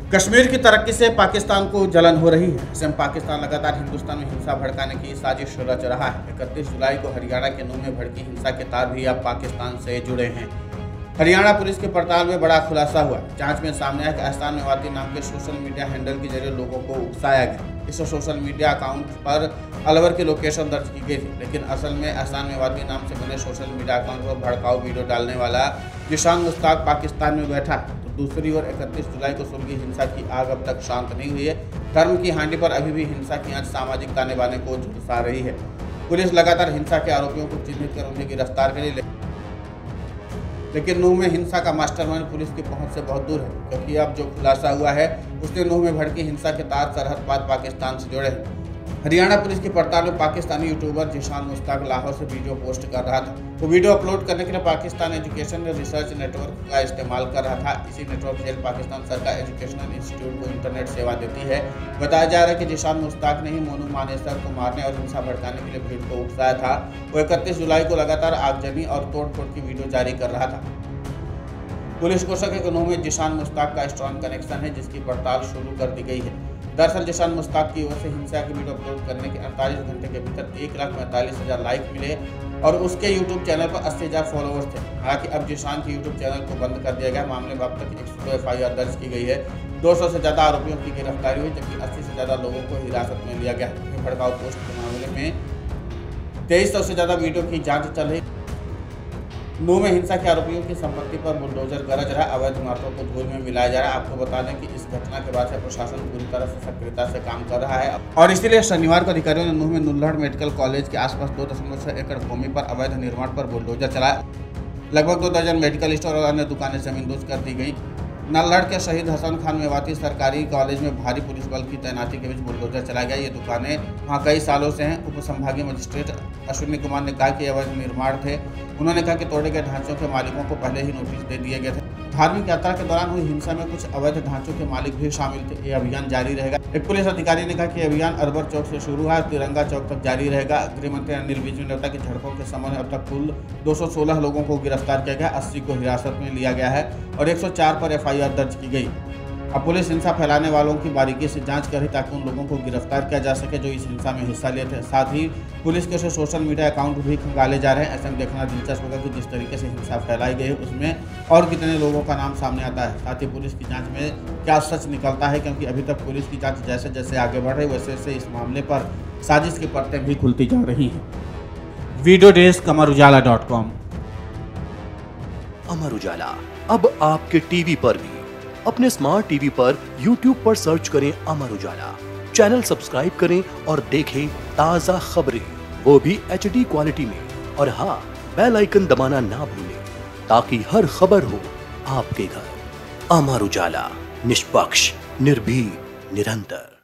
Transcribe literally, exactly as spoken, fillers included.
कश्मीर की तरक्की से पाकिस्तान को जलन हो रही है। ऐसे में पाकिस्तान लगातार हिंदुस्तान में हिंसा भड़काने की साजिश रच रहा है। इकतीस जुलाई को हरियाणा के नूह में भड़की हिंसा के तार भी अब पाकिस्तान से जुड़े हैं। हरियाणा पुलिस की पड़ताल में बड़ा खुलासा हुआ। जांच में सामने आया कि एहसान मेवाती नाम के सोशल मीडिया हैंडल के जरिए लोगों को उकसाया गया। इस सोशल मीडिया अकाउंट पर अलवर की लोकेशन दर्ज की गई थी, लेकिन असल में एहसान मेवाती नाम से बने सोशल मीडिया अकाउंट पर भड़काऊ वीडियो डालने वाला जिशान मुश्ताक पाकिस्तान में बैठा है। तो दूसरी ओर इकतीस जुलाई को सुलगी हिंसा की आग अब तक शांत नहीं हुई है। धर्म की हांडी पर अभी भी हिंसा की आंच सामाजिक ताने बाने को झुलसा रही है। पुलिस लगातार हिंसा के आरोपियों को चिन्हित कर उन्हें गिरफ्तार करे, लेकिन नूह में हिंसा का मास्टरमाइंड पुलिस की पहुंच से बहुत दूर है, क्योंकि अब जो खुलासा हुआ है उसने नूह में भड़की हिंसा के तार सरहद पार पाकिस्तान से जोड़े हैं। हरियाणा पुलिस की पड़ताल में पाकिस्तानी यूट्यूबर जिशान मुश्ताक लाहौर से वीडियो पोस्ट कर रहा था। वो वीडियो अपलोड करने के लिए पाकिस्तान एजुकेशन रिसर्च नेटवर्क का इस्तेमाल कर रहा था। इसी नेटवर्क से पाकिस्तान सरकार एजुकेशनल इंस्टीट्यूट को इंटरनेट सेवा देती है। बताया जा रहा है कि जिशान मुश्ताक ने ही मोनू मानेसर को मारने और हिंसा भड़काने के लिए भीड़ को उकसाया था। वो इकतीस जुलाई को लगातार आगजनी और तोड़ फोड़ की वीडियो जारी कर रहा था। पुलिस को शक है कि नूह में जिशान मुश्ताक का स्ट्रॉन्ग कनेक्शन है, जिसकी पड़ताल शुरू कर दी गई है। दरअसल जिशान मुश्ताक की ओर से हिंसा की वीडियो अपलोड करने के अड़तालीस घंटे के भीतर एक लाख पैंतालीस हजार लाइक मिले और उसके यूट्यूब चैनल पर अस्सी हजार फॉलोअर्स थे। हालांकि अब जिशान के यूट्यूब चैनल को बंद कर दिया गया। मामले में अब तक एक सौ एफ आई आर दर्ज की गई है। दो सौ से ज्यादा आरोपियों की गिरफ्तारी हुई, जबकि अस्सी से ज्यादा लोगों को हिरासत में लिया गया। भड़काऊ पोस्ट के मामले में तेईस सौ से ज्यादा वीडियो की जाँच चल रही। नूह में हिंसा के आरोपियों की संपत्ति पर बुलडोजर गरज रहा, अवैध इमारतों को धूल में मिलाया जा रहा है। आपको बता दें कि इस घटना के बाद से प्रशासन पूरी तरह से सक्रियता से काम कर रहा है और इसीलिए शनिवार को अधिकारियों ने नूह में नुल्हड़ मेडिकल कॉलेज के आसपास दो दशमलव छह एकड़ भूमि पर अवैध निर्माण पर बुलडोजर चलाया। लगभग दो दर्जन मेडिकल स्टोर और अन्य दुकानें जमींदोज कर दी गई। नल्हड़ के शहीद हसन खान मेवाती सरकारी कॉलेज में भारी पुलिस बल की तैनाती के बीच बुलडोजर चलाया गया। ये दुकानें वहाँ कई सालों से हैं। उप संभागीय मजिस्ट्रेट अश्विनी कुमार ने कहा कि अवैध निर्माण थे। उन्होंने कहा कि तोड़े गए ढांचों के मालिकों को पहले ही नोटिस दे दिए गए थे। धार्मिक यात्रा के दौरान हुई हिंसा में कुछ अवैध ढांचों के मालिक भी शामिल थे। ये अभियान जारी रहेगा। एक पुलिस अधिकारी ने कहा कि अभियान अरबर चौक से शुरू हुआ, तिरंगा चौक तक जारी रहेगा। गृह मंत्री अनिल विज ने बताया कि झड़पों के समय में अब तक कुल दो सौ सोलह लोगों को गिरफ्तार किया गया, अस्सी को हिरासत में लिया गया है और एक सौ चार पर एफ आई आर दर्ज की गई। अब पुलिस हिंसा फैलाने वालों की बारीकी से जांच कर रही, ताकि उन लोगों को गिरफ्तार किया जा सके जो इस हिंसा में हिस्सा लिए थे। साथ ही पुलिस के सोशल मीडिया अकाउंट भी खंगाले जा रहे हैं। ऐसे में देखना दिलचस्प होगा कि जिस तरीके से हिंसा फैलाई गई है उसमें और कितने लोगों का नाम सामने आता है। साथ ही पुलिस की जांच में क्या सच निकलता है, क्योंकि अभी तक पुलिस की जांच जैसे जैसे आगे बढ़ रही वैसे वैसे इस मामले पर साजिश की परतें भी खुलती जा रही हैं। Video desk Amar Ujala dot com. Amar Ujala अब आपके टीवी पर भी। अपने स्मार्ट टीवी पर यूट्यूब पर सर्च करें अमर उजाला, चैनल सब्सक्राइब करें और देखें ताजा खबरें, वो भी एच डी क्वालिटी में। और हाँ, बेल आइकन दबाना ना भूलें, ताकि हर खबर हो आपके घर। अमर उजाला, निष्पक्ष, निर्भीक, निरंतर।